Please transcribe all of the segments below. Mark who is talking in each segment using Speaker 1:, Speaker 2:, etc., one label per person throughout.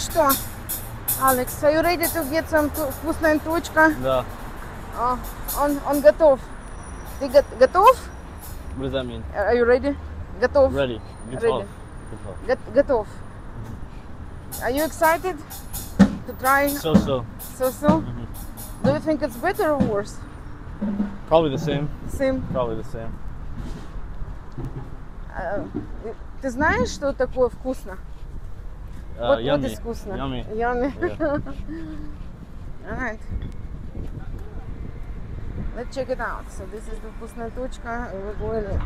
Speaker 1: что, Алекс, are you ready to get some вкусная точка?
Speaker 2: Да.
Speaker 1: Он готов. Ты готов?
Speaker 2: What does that mean?
Speaker 1: Are you ready? Готов.
Speaker 2: Ready. Good
Speaker 1: Ready.
Speaker 2: talk.
Speaker 1: Готов. Are you excited to try?
Speaker 2: So.
Speaker 1: So? Do you think it's better or worse?
Speaker 2: Probably the same.
Speaker 1: Same.
Speaker 2: Probably the same.
Speaker 1: Ты знаешь, что такое вкусно? What
Speaker 2: Yummy.
Speaker 1: is вкусно?
Speaker 2: Yummy.
Speaker 1: Yummy.
Speaker 2: Yeah.
Speaker 1: Alright. Let's check it out. So this is the вкусная точка. We're going in.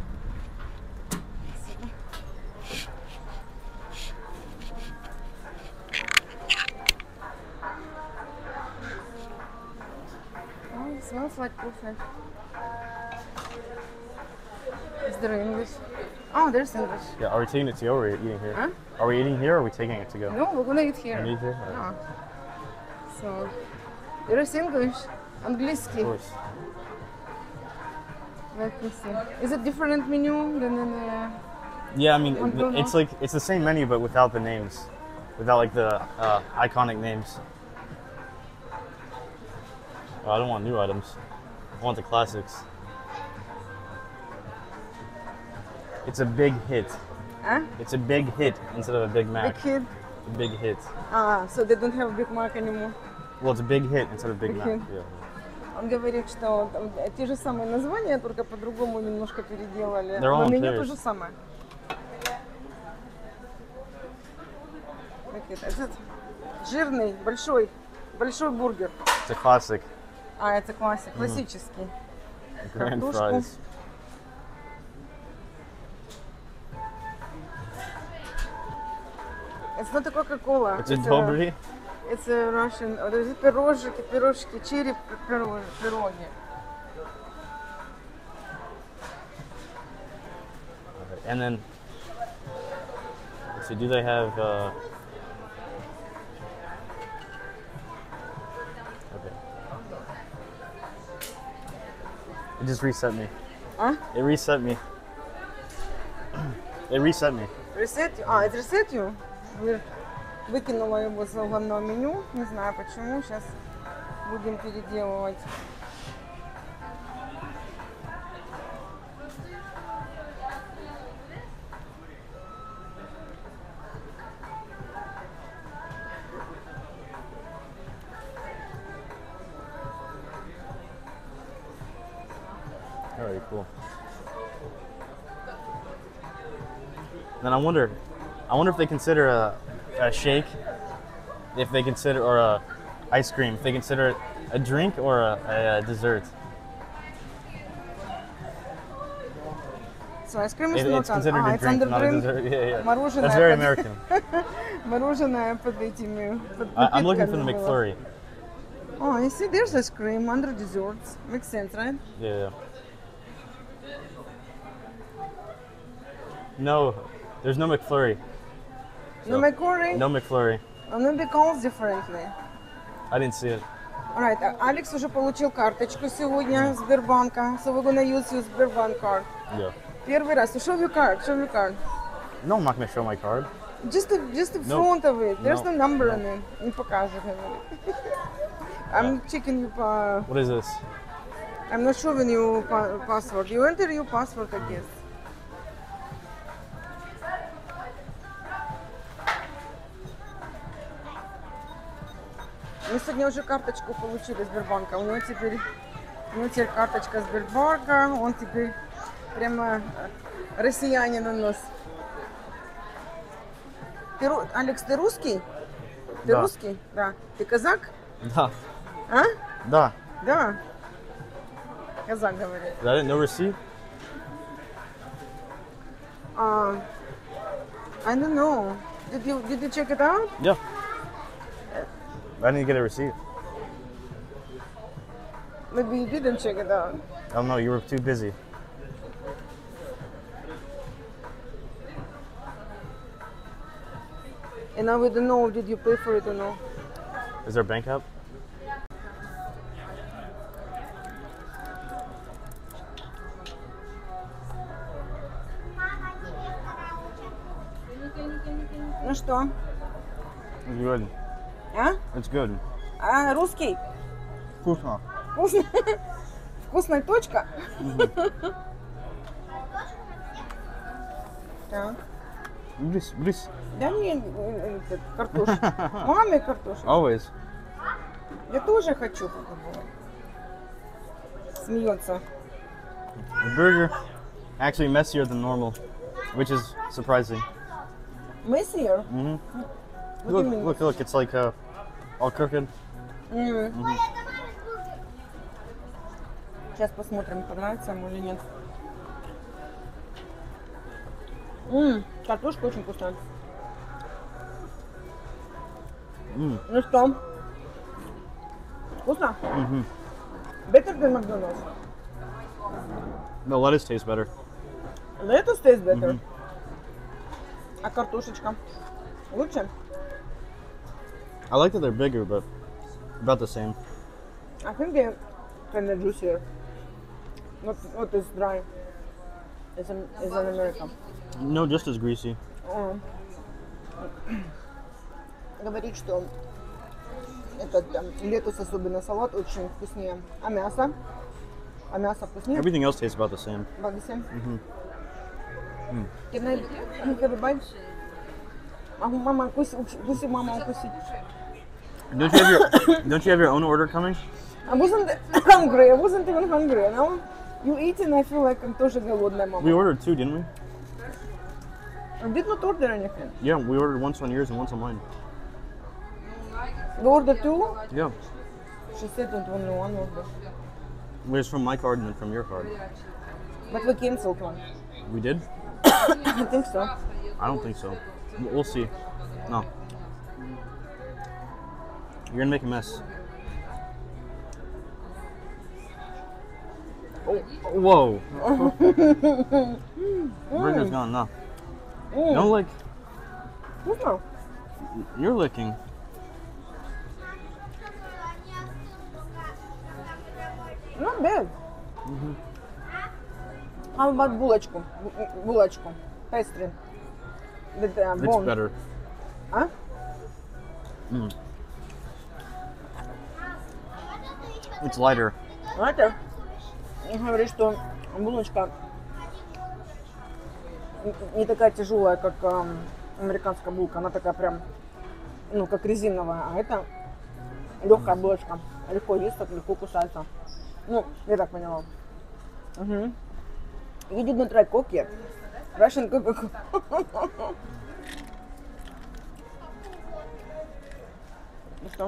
Speaker 1: Oh, it smells like coffee. Is there English? Oh, there's English.
Speaker 2: Yeah. Are we taking it to go or are we eating here?
Speaker 1: Huh?
Speaker 2: Are we eating here or are we taking it to go?
Speaker 1: No, we're gonna eat here.
Speaker 2: We eat here?
Speaker 1: Yeah. So, there is English,
Speaker 2: Of
Speaker 1: английский.
Speaker 2: course.
Speaker 1: Let me see. Is it different menu than in the...
Speaker 2: Yeah, I mean,
Speaker 1: McDonald's?
Speaker 2: it's the same menu but without the names, without like the iconic names. Oh, I don't want new items. I want the classics. It's a big hit.
Speaker 1: Huh?
Speaker 2: It's a big hit instead of a Big Mac.
Speaker 1: Big hit.
Speaker 2: A big hit.
Speaker 1: So they don't have Big Mac anymore.
Speaker 2: Well, it's a big hit instead of Big
Speaker 1: Big
Speaker 2: Mac.
Speaker 1: hit.
Speaker 2: Yeah.
Speaker 1: Он говорит, что там те же самые названия, только по-другому немножко переделали.
Speaker 2: They're all
Speaker 1: Но
Speaker 2: in
Speaker 1: меню
Speaker 2: pairs.
Speaker 1: то же самое. Этот жирный, большой бургер.
Speaker 2: It's a classic.
Speaker 1: Это классический.
Speaker 2: Grand
Speaker 1: Картошку.
Speaker 2: fries.
Speaker 1: It's not a Coca-Cola.
Speaker 2: It's a Dobry.
Speaker 1: It's a Russian. There's пирожки, черри, пироги.
Speaker 2: And then, let's see, do they have, okay. It just reset me.
Speaker 1: Huh?
Speaker 2: It reset me. It reset me.
Speaker 1: Reset you? Это reset you? Выкинула его с главного меню. Не знаю почему. Сейчас будем переделывать.
Speaker 2: Alright, cool. Then I wonder if they consider a shake, if they consider, or a ice cream, if they consider it a drink or a dessert.
Speaker 1: So ice cream is not
Speaker 2: It's considered a
Speaker 1: it's
Speaker 2: drink,
Speaker 1: under
Speaker 2: not a
Speaker 1: drink.
Speaker 2: dessert. Yeah.
Speaker 1: Мороженое.
Speaker 2: That's very American.
Speaker 1: Мороженое под этими.
Speaker 2: I'm looking for the McFlurry.
Speaker 1: Oh, you see, there's ice cream under desserts. Makes sense, right?
Speaker 2: Yeah. No, there's no McFlurry.
Speaker 1: No McFlurry?
Speaker 2: No McFlurry.
Speaker 1: No, because differently.
Speaker 2: I didn't see it.
Speaker 1: Alright, Алекс уже получил карточку сегодня Сбербанка. So we're gonna use your Сбербанк card.
Speaker 2: Yeah.
Speaker 1: Первый раз. So show your card. Show your card.
Speaker 2: No, I'm not gonna show my card.
Speaker 1: Just the front of it. There's no number
Speaker 2: No.
Speaker 1: on it. Не покажет, говорит. I'm checking you.
Speaker 2: What is this?
Speaker 1: I'm not showing you password. You enter your password, I guess. Мы сегодня уже карточку получили Сбербанка. У него теперь карточка Сбербанка. Он теперь прямо россиянин у нас. Алекс, ты русский? Ты
Speaker 2: Да.
Speaker 1: русский? Да. Ты казак?
Speaker 2: Да.
Speaker 1: А?
Speaker 2: Да.
Speaker 1: Да. Казак говорит.
Speaker 2: Is that it? No receipt?
Speaker 1: I don't know. Did you check it out?
Speaker 2: Yeah. I didn't get a receipt.
Speaker 1: Maybe you didn't check it out.
Speaker 2: I don't know. You were too busy.
Speaker 1: And now we don't know, did you pay for it or no?
Speaker 2: Is there a bank app?
Speaker 1: Ну что?
Speaker 2: It's good.
Speaker 1: А?
Speaker 2: It's good.
Speaker 1: А русский?
Speaker 2: Вкусно.
Speaker 1: Вкусно. Вкусная точка. Так.
Speaker 2: Брис.
Speaker 1: Дай мне картошку. Маме картошку.
Speaker 2: Always.
Speaker 1: Я тоже хочу попробовать. Смеется.
Speaker 2: The burger actually messier than normal, which is surprising.
Speaker 1: Мессиер?
Speaker 2: Mm-hmm.
Speaker 1: What do you mean?
Speaker 2: Look, it's like all crooked.
Speaker 1: Сейчас посмотрим, понравится ему или нет. Картошка очень вкусная. Ну что? Вкусно? Better than McDonald's.
Speaker 2: The lettuce tastes better.
Speaker 1: Lettuce tastes better. А картошечка? Лучше?
Speaker 2: I like that they're bigger, but about the same.
Speaker 1: I think they're kind of juicier. Not as dry as in America.
Speaker 2: No, just as greasy.
Speaker 1: Говорит, что этот летус, особенно салат, очень вкуснее. А мясо? А мясо вкуснее?
Speaker 2: Everything else tastes about the same.
Speaker 1: About the same? Can I have a bite? Мама, укуси, мама, укуси.
Speaker 2: Don't you have your own order coming?
Speaker 1: I wasn't hungry. I wasn't even hungry. Now you eat and I feel like I'm тоже голодная, мама.
Speaker 2: We ordered two, didn't we?
Speaker 1: I did not order anything.
Speaker 2: Yeah, we ordered once on yours and once on mine.
Speaker 1: You ordered two?
Speaker 2: Yeah.
Speaker 1: She said that only one order.
Speaker 2: It was from my card and then from your card.
Speaker 1: But we canceled one.
Speaker 2: We did?
Speaker 1: I think so.
Speaker 2: I don't think so. We'll see. No. You're gonna make a mess. Oh, whoa. Burger's gone, no. Don't lick.
Speaker 1: Вкусно?
Speaker 2: You're licking.
Speaker 1: Not bad. How about булочку? Булочку. Pastry. With
Speaker 2: It's
Speaker 1: bone.
Speaker 2: better.
Speaker 1: А?
Speaker 2: It's lighter.
Speaker 1: Знаете, говорит, что булочка не такая тяжелая, как американская булка. Она такая прям, ну, как резиновая. А это легкая булочка. Легко есть, так легко кусается. Ну, я так поняла. You did not try Coke yet. Russian Coca-Cola. Ну что?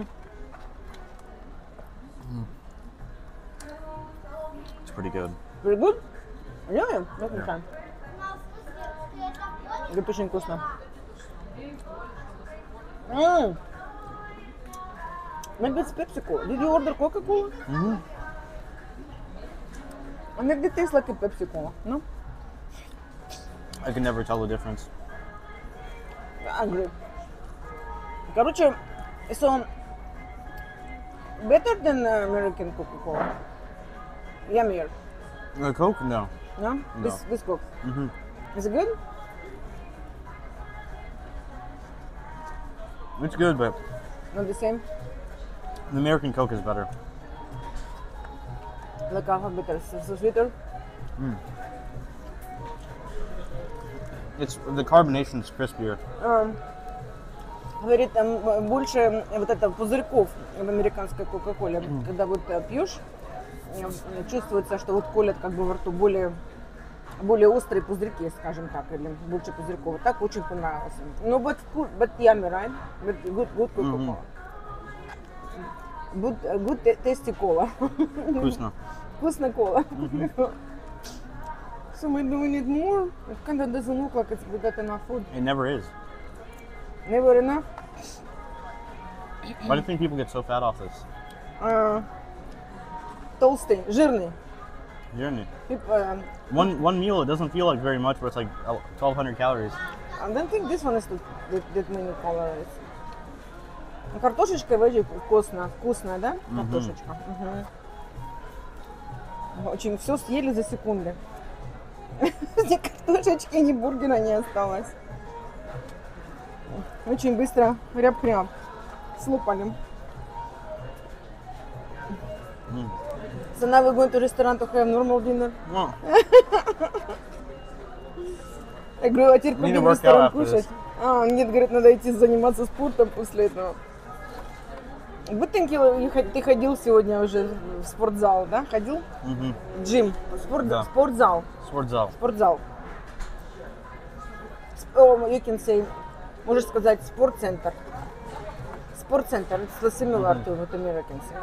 Speaker 2: It's pretty good.
Speaker 1: Pretty good? Really? Let me try. Это очень вкусно. Maybe it's Pepsi Cola. Did you order Coca-Cola? And maybe it tastes like a Pepsi Cola, no?
Speaker 2: I can never tell the difference.
Speaker 1: I agree. Короче, so better than American Coca-Cola. Yummier.
Speaker 2: Coke? No.
Speaker 1: No?
Speaker 2: No.
Speaker 1: This Coke. Is it good?
Speaker 2: It's good, but
Speaker 1: Not the same?
Speaker 2: the American Coke is better.
Speaker 1: Like half better, so sweeter?
Speaker 2: It's the carbonation is crispier.
Speaker 1: Говорит, там больше вот это пузырьков в американской Кока-Коле. Когда вот пьешь, чувствуется, что вот колят как бы во рту более острые пузырьки, скажем так, или больше пузырьков. Так очень понравилось. Ну, but yummy, right? But good Coca-Cola. Good tasty cola.
Speaker 2: Вкусно.
Speaker 1: Вкусная кола. So maybe we need more. It kind of doesn't look like it's got enough food.
Speaker 2: It never is.
Speaker 1: Never enough.
Speaker 2: Why do you think people get so fat off this?
Speaker 1: Толстый, жирный.
Speaker 2: Journey.
Speaker 1: People,
Speaker 2: One meal, it doesn't feel like very much, but it's like 1,200 calories.
Speaker 1: I don't think this one is that many calories. Картошечка вроде вкусная, да? Картошечка. Очень все съели за секунды. Ни картошечки, ни бургера не осталось. Очень быстро, ряб-хряб. Слопали. So now we're going to restaurant to have normal dinner.
Speaker 2: No.
Speaker 1: Я говорю, а теперь
Speaker 2: Need to
Speaker 1: пойдем в
Speaker 2: work out
Speaker 1: ресторан
Speaker 2: after
Speaker 1: кушать. А, нет, говорит, надо идти заниматься спортом после этого. Good thing ты ходил сегодня уже в спортзал, да? Ходил? Джим.
Speaker 2: Да.
Speaker 1: Спортзал.
Speaker 2: Sportzal.
Speaker 1: Спортзал. You can say, можешь сказать, спортцентр. Спортцентр. It's similar to what Americans say.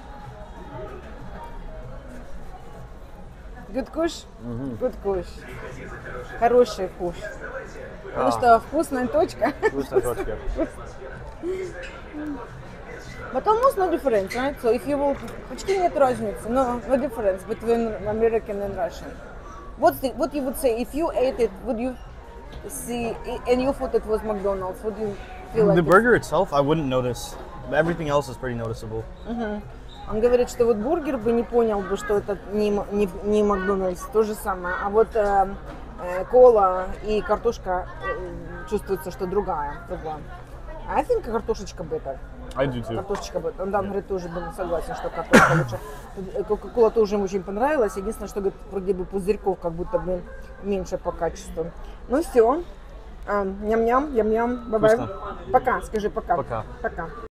Speaker 1: Good kush? Good kush. Хороший куш. Потому что вкусная точка.
Speaker 2: Вкусная точка.
Speaker 1: But almost no difference, right? So if you will, почти нет разницы, no difference between American and Russian. What you would say if you ate it? Would you see and you thought it was McDonald's? Would you feel like
Speaker 2: The burger itself, I wouldn't notice. But everything else is pretty noticeable.
Speaker 1: Он говорит, что вот бургер бы не понял бы, что это не Макдональдс, то же самое. А вот кола и картошка чувствуется, что другая. I think картошечка better.
Speaker 2: I do too.
Speaker 1: Картошечка better. Он там, говорит, тоже был согласен, что картошка лучше. Кока-кола тоже ему очень понравилась. Единственное, что, говорит, вроде бы пузырьков как будто бы меньше по качеству. Ну все. Ням-ням, ям-ням. Бай-бай.
Speaker 2: Вкусно.
Speaker 1: Пока, скажи пока.
Speaker 2: Пока.
Speaker 1: Пока.